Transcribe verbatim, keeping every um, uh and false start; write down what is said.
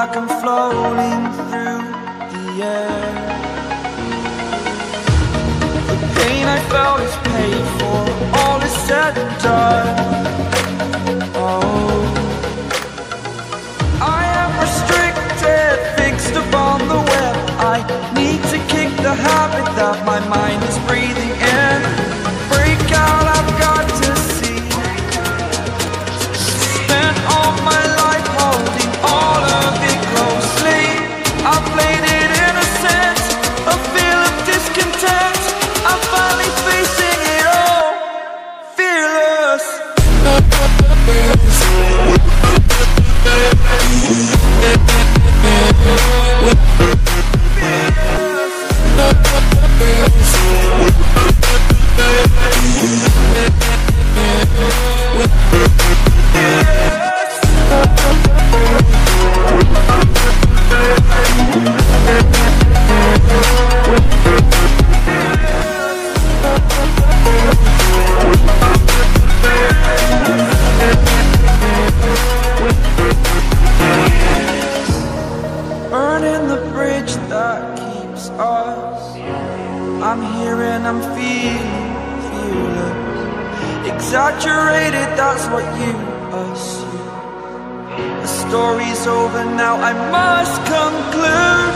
like I'm floating through the air. The pain I felt is paid for, all is said and done. Oh, I am restricted, fixed upon the web. I need to kick the habit that my mind is breathing in. Break out, I've got to see. Spent all my life holding all of it closely. I played it innocent, a feel of discontent. I'm finally facing it all, fearless. Burning the bridge that keeps us. I'm here and I'm feeling fearless. Exaggerated, that's what you assume. The story's over now, I must conclude.